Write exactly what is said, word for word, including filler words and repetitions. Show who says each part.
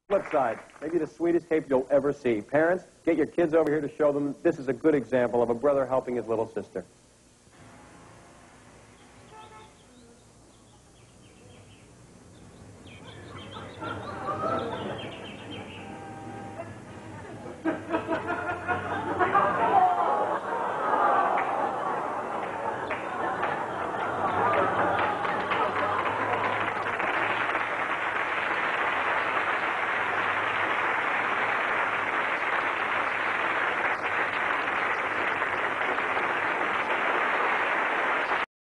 Speaker 1: Flip side, maybe the sweetest tape you'll ever see. Parents, get your kids over here to show them this is a good example of a brother helping his little sister.